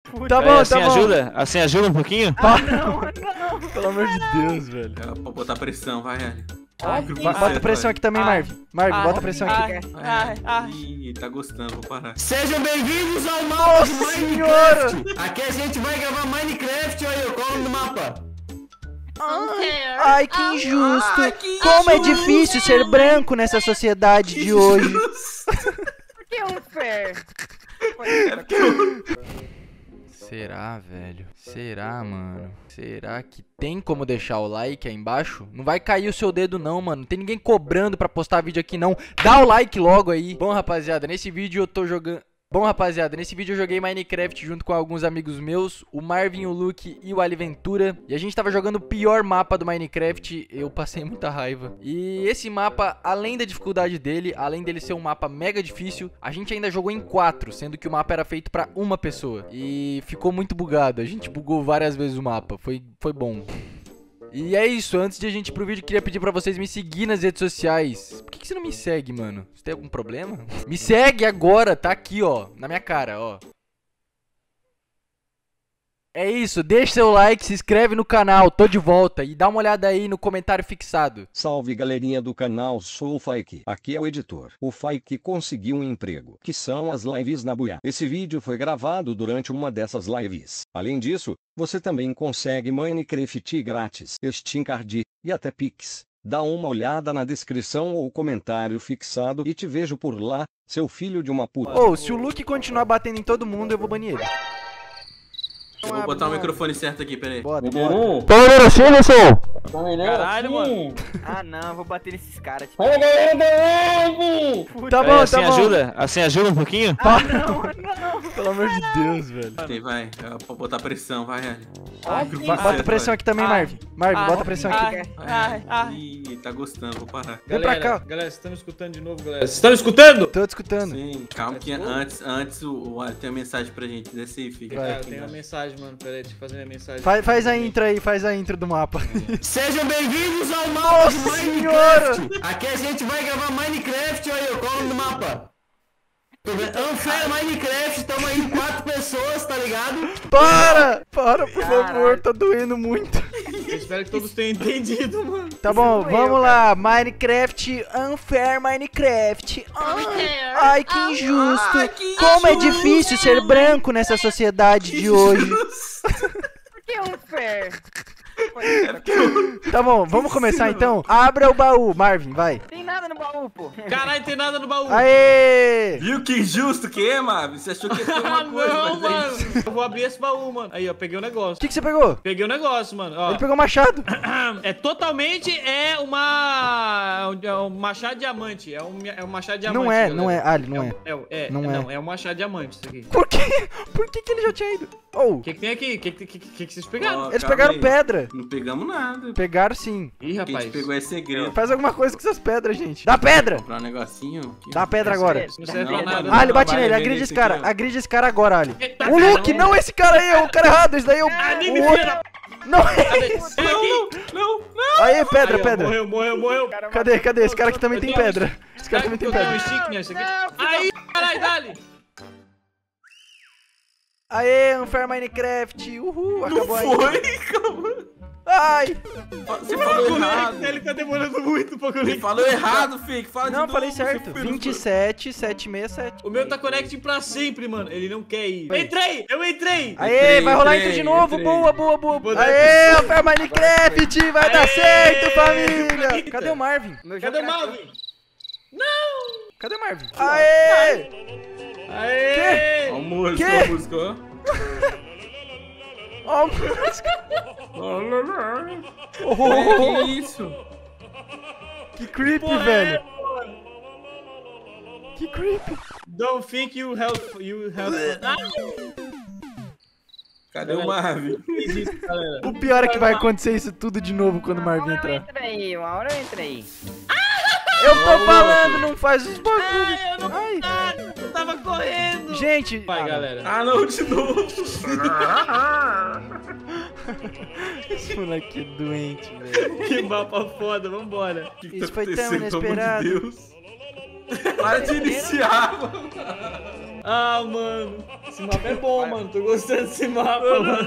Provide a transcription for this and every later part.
Tá bom, assim tá bom. ajuda? Assim ajuda um pouquinho? Não. Pelo amor de Deus, velho. É pra botar pressão, vai, Eli. Bota pressão aqui também, Marvin. Marvin, bota pressão aqui. Ih, tá gostando, vou parar. Sejam bem-vindos ao mapa Nossa do senhora! Minecraft! Aqui a gente vai gravar Minecraft, olha aí, qual é o nome do mapa? Ai, que injusto. Como é difícil ser branco nessa sociedade de hoje. Que unfair. Será, velho? Será, mano? Será que tem como deixar o like aí embaixo? Não vai cair o seu dedo não, mano. Não tem ninguém cobrando pra postar vídeo aqui não. Dá o like logo aí. Bom, rapaziada, nesse vídeo eu tô jogando... eu joguei Minecraft junto com alguns amigos meus, o Marvin, o Luke e o Aliventura. E a gente tava jogando o pior mapa do Minecraft, eu passei muita raiva. E esse mapa, além da dificuldade dele, além dele ser um mapa mega difícil, a gente ainda jogou em 4, sendo que o mapa era feito pra uma pessoa. E ficou muito bugado, a gente bugou várias vezes o mapa, foi bom. E é isso, antes de a gente ir pro vídeo, queria pedir pra vocês me seguir nas redes sociais. Por que você não me segue, mano? Você tem algum problema? Me segue agora, tá aqui, ó, na minha cara, ó. É isso, deixa seu like, se inscreve no canal, tô de volta. E dá uma olhada aí no comentário fixado. Salve galerinha do canal, sou o Faik. Aqui é o editor. O Faik conseguiu um emprego, que são as lives na Buia. Esse vídeo foi gravado durante uma dessas lives. Além disso, você também consegue Minecraft grátis, Steam Card e até Pix. Dá uma olhada na descrição ou comentário fixado e te vejo por lá, seu filho de uma puta. Ô, se o Luke continuar batendo em todo mundo, eu vou banir ele. Eu vou botar o microfone certo aqui, peraí. Bora. Caralho, mano. Ah, não, vou bater nesses caras. Tipo... Tá bom, Assim tá bom. ajuda? Assim ajuda um pouquinho? Não. Pelo amor de Deus, velho. Tem, vai. É pra botar pressão, vai, Eli. Bota pressão aqui também, Marvin. Marvin, bota pressão aqui. Ih, tá gostando, vou parar. Vem pra cá. Galera, vocês estão me escutando de novo, galera? Vocês estão me escutando? Tô te escutando. Sim, calma que antes o Ali tem uma mensagem pra gente. Desce aí, filho. Vai. Cara, eu tenho uma mensagem, mano. Pera aí, deixa eu fazer minha mensagem. Faz a intro aí, faz a intro do mapa. Sejam bem-vindos ao mapa do Nossa Minecraft! Aqui a gente vai gravar Minecraft, olha aí, qual é o nome do mapa? Unfair Minecraft, tamo aí 4 pessoas, tá ligado? Para, por favor, tá doendo muito. Eu espero que todos tenham entendido, mano. Tá bom, vamos lá. Minecraft, Unfair Minecraft. Ai, que injusto. Como é difícil ser branco nessa sociedade de hoje. Que unfair. Tá bom, vamos começar então? Abra o baú, Marvin, vai. Tem nada no baú, pô. Caralho, tem nada no baú. Aê! Viu que injusto que é, Marvin? Você achou que ia ter Ah, uma coisa, não, mas mano. Eu vou abrir esse baú, mano. Aí, ó, peguei o O negócio. que você pegou? Peguei o negócio, mano. Ó. Ele pegou o machado. É totalmente um machado diamante. É um machado diamante. Não é, galera. não é, Ali, não é. Não, é um machado diamante isso aqui. Por quê? Por que ele já tinha ido? Oh, O que tem aqui? O que vocês pegaram? Ó, eles calma pegaram aí. pedra. Não pegamos nada. Pegaram sim. Ih, O que a rapaz. gente pegou é segredo. Faz alguma coisa com essas pedras, gente. Dá pedra! Comprar um negocinho. Dá pedra agora. Isso não serve pra Não, nada. não, Ali, bate vai nele, vender agride esse esse cara. aqui, ó. Agride esse cara agora, Ali. Eita, O Luke, não esse cara aí, é o cara errado. Esse daí é o Anime, outro. filha Não é esse. Não. Aí, pedra, Aí, ó, pedra. Morreu. Cadê? Esse cara aqui também tem pedra. Esse cara também tem Eu tenho um pedra. stick nesse aqui. Aí, caralho, dali. Aê, Unfair Minecraft. Uhul, acabou aí. Foi, calma. Ai. Você falou errado. Ele tá demorando muito pra Você conectar. falou errado, Fique. Fala de Não, novo, falei seu certo. filho. 27767. O meu tá connecting pra sempre, mano. Ele não quer ir. Entrei! Eu entrei! Aê, vai rolar intro de novo. Boa. Vou dar Aê, intro. Unfair Minecraft. Vai dar Aê. certo, família. Eita. Cadê o Marvin? Meu jogo Cadê o era- Malvin? Cadê o Marvin? Aê! Aê! Ó a música, Que? ó a música, ó. Ó, música. Que isso? Que creepy, Porra, velho. Que creepy. Don't think you help. Ah, Cadê o Marvin? acredito, galera. O pior é que vai acontecer isso tudo de novo quando o Marvin entrar. Uma hora eu entrei. Eu tô falando, não faz os bagulhos. Eu não Ai. eu tava correndo. Gente, Vai, galera. Ah, não, de novo. esse moleque é doente, velho. Que mapa foda, vambora. O que Isso tá foi tão acontecendo, pelo amor de inesperado. Deus? Para de iniciar, mano. Ah, mano. Esse mapa é bom, mano. Tô gostando desse mapa, mano.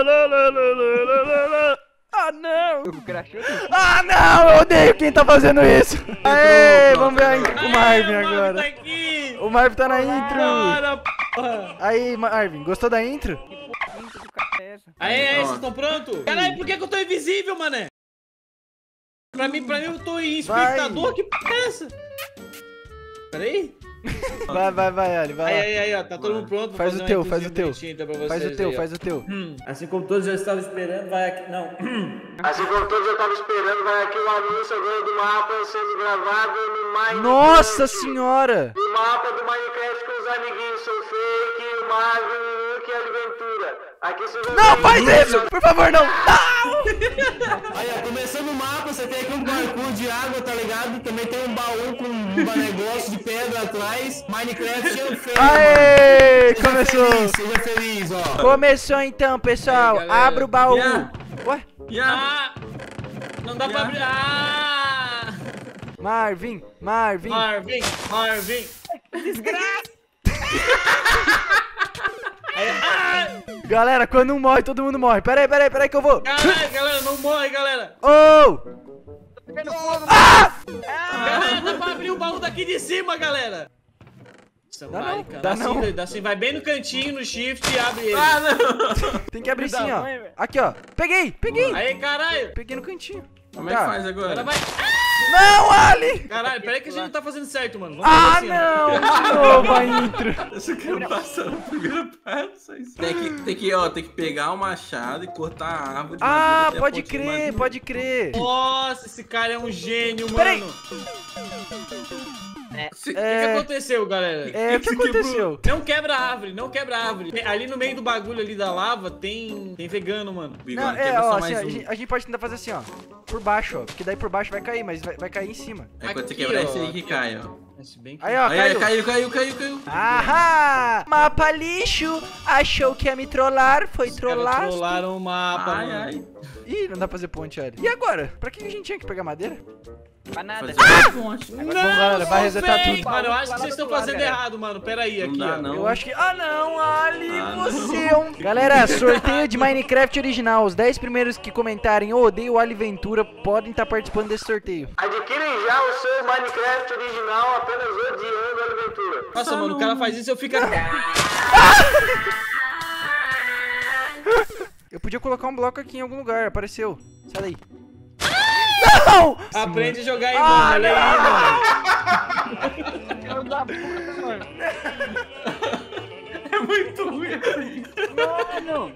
Ah, não! O crachou. Ah, não! Eu odeio quem tá fazendo isso! Aê, vamos ver o Marvin Aê, agora. Tá aqui. O Marvin tá na intro! Bora, porra. Aí, Marvin, gostou da intro? Aê, vocês estão prontos? Caralho, por que eu tô invisível, mané? Pra mim eu tô em espectador, que porra é essa? Pera aí. Vai, Ali, vai lá. Aí, ó, tá todo mundo pronto. Vou Faz fazer o uma teu, introzinha faz o teu. bonitinha, então, pra Faz vocês o teu, aí, ó. faz o teu. Assim como todos já estavam esperando, vai aqui. Não. Assim como todos já estavam esperando, vai aqui o anúncio agora do mapa sendo gravado no Minecraft. Nossa senhora! O mapa do Minecraft com os amiguinhos, sou fake, o Marvin, o Luke e a Aventura. Aqui vocês vão Não, ver- faz isso! Por favor, não! Aí, ó, começando o mapa, você tem aqui um parkour de água, tá ligado? Também tem um baú com um negócio de pedra atrás. Minecraft é feio, Aê! mano. Começou! Seja feliz, ó. Começou então, pessoal. Aí, galera. Abra o baú. Yeah. Ué? Ah! Não dá pra abrir. Ah! Marvin. Marvin! Galera, quando um morre, todo mundo morre. Pera aí que eu vou. Caralho, galera, não morre, galera! Oh! Galera, dá pra abrir o baú daqui de cima, galera! Nossa, Dá vai, não, cara. dá Dá não. assim, dá assim, vai bem no cantinho, no shift e abre ele. Ah, não! Tem que abrir Da sim, ó. mãe, velho. Aqui, ó. Peguei. Aí, caralho! Peguei no cantinho. Como é que Tá. faz agora? Agora vai. Não, Ali! Caralho, peraí que a gente não tá fazendo certo, mano. Vamos Ah, fazer assim, ó. não! De novo a intro. Eu só quero passar no primeiro passo. é isso. Tem que pegar o machado e cortar a árvore. de Ah, madeira até a pode pontinha de crer, madeira. pode crer. Nossa, esse cara é um gênio, Peraí. mano. Se- O que aconteceu, galera? É, o que Você quebrou. aconteceu? Não quebra a árvore, não quebra a árvore. Ali no meio do bagulho ali da lava tem vegano, mano. Bigode, Não, quebra ó, só assim, mais um. a gente pode tentar fazer assim, ó. Por baixo, ó. Porque daí por baixo vai cair, mas vai cair em cima. Aí quando você Aqui, quebrar ó. esse aí que cai, ó. Se bem que... Aí, ó, Aí, caiu. caiu. Ahá! Mapa lixo! Achou que ia me trollar? Foi Os caras trollar? trollaram o mapa, Ai, mano. ai. Ih, não dá pra fazer ponte, olha. E agora? Pra que a gente tinha que pegar madeira? Pra nada. Fazer uma ponte. Não, Bom, galera, vai resetar fake. tudo. Mano, eu acho Lá que vocês do estão outro lado, fazendo galera. errado, mano. Pera aí, Não aqui, dá, ó. não. Eu acho que... Ah, não, Ali, Ah, você é um... Galera, sorteio de Minecraft original. Os 10 primeiros que comentarem "Eu odeio o Ali Ventura" podem estar participando desse sorteio. Adquirem já o seu Minecraft original apenas odiando a aventura. Nossa, mano, o cara faz isso e eu fico... Eu podia colocar um bloco aqui em algum lugar, apareceu. Sai daí. Não! Aprende a jogar aí, mano. Olha aí, mano. Filho da puta, mano. É muito ruim assim. Mano.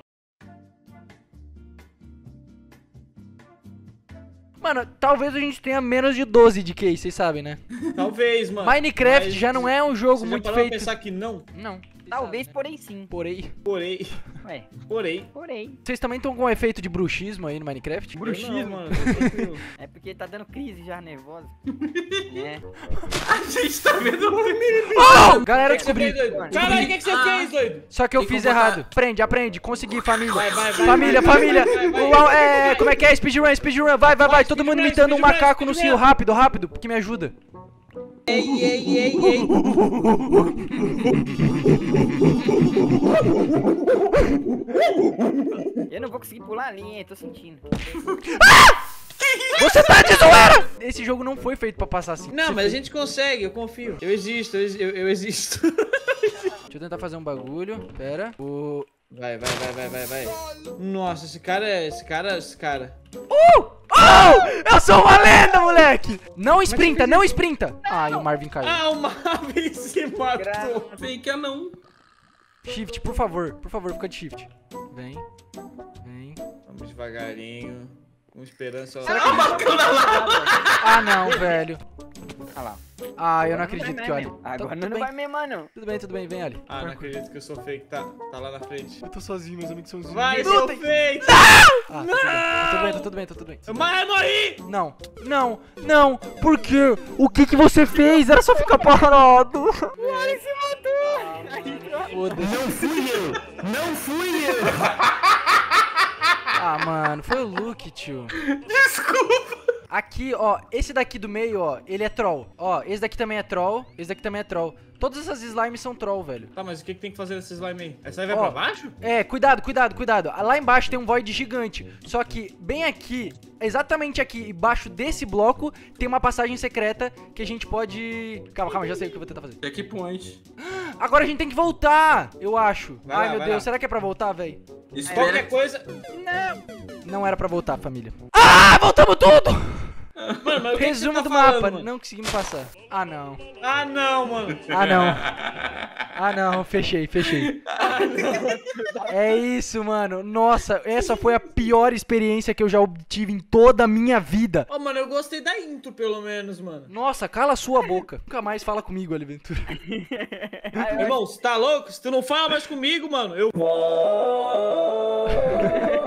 Mano, talvez a gente tenha menos de 12 de QI, vocês sabem, né? Talvez, mano. Minecraft Mas já não é um jogo Você já muito parou pra feito... pensar que não? Não, Talvez, porém sim. porém. Porém. Ué, Porém. porém. Vocês também estão com um efeito de bruxismo aí no Minecraft? Bruxismo, mano. tô tranquilo. É porque tá dando crise já, nervosa. É. A gente tá vendo o Oh! Galera, O que que você fez, descobri. doido? Caralho, o que que você fez, doido? Só que eu Tem que fiz botar- errado. Aprende. Consegui, família. Vai, Família. vai. Uau, como é que é? Speedrun. Vai. Todo mundo imitando um speedrun, macaco no cio. Rápido, que me ajuda. Ei. Eu não vou conseguir pular a linha, tô sentindo. Você tá de zoeira! Esse jogo não foi feito pra passar assim. Não, mas a gente consegue, eu confio. Eu existo. Deixa eu tentar fazer um bagulho. Pera. Vai. Nossa, esse cara. Oh! Eu sou uma lenda, moleque! Não sprinta. Ai, o Marvin caiu. Ah, o Marvin se matou. fake não. Shift, por favor, fica de shift. Vem. Vamos devagarinho. Com esperança. Ah, não, velho. Olha lá. Ah, eu não Agora acredito vai que mesmo. olhe. Agora Tudo não bem. vai mesmo, mano. Tudo bem, vem, Ali. Ah, não acredito que eu sou fake. Tá lá na frente. Eu tô sozinho, meus amigos são Vai, seu fake! Ah, tudo bem. Mas eu morri! Não, por quê? O que você fez? Era só ficar parado. Foda-se. Não fui eu! Ah, mano, foi o Luke, tio. Desculpa. Aqui, ó, esse daqui do meio, ó, ele é troll. Ó, esse daqui também é troll. Todas essas slimes são troll, velho. Tá, mas o que tem que fazer nesse slime aí? Essa aí vai pra baixo? É, cuidado, cuidado, cuidado. Lá embaixo tem um void gigante. Só que bem aqui, exatamente aqui, embaixo desse bloco, tem uma passagem secreta que a gente pode... Calma, calma, já sei o que eu vou tentar fazer. Checkpoint. Agora a gente tem que voltar, eu acho. Vai Ai, lá, meu vai Deus, lá. será que é pra voltar, velho? Qualquer coisa... Não era pra voltar, família. Ah, voltamos tudo! Mano, mas o que Resumo que você tá do mapa, falando, mano? não conseguimos passar. Ah, não. Ah, não, mano. Ah, não. Ah, não, fechei, fechei. É isso, mano. Nossa, essa foi a pior experiência que eu já obtive em toda a minha vida. Ó, mano, eu gostei da intro, pelo menos, mano. Nossa, cala a sua boca. Nunca mais fala comigo, Aliventura. Irmão, você tá louco? Se tu não fala mais comigo, mano, eu...